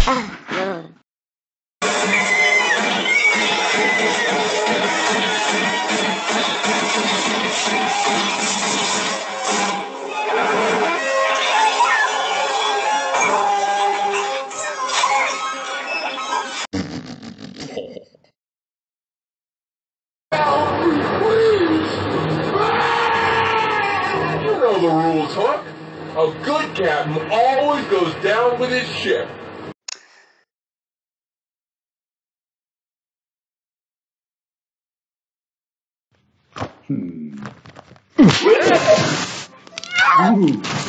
You know the rules, Hook. A good captain always goes down with his ship. Ooh.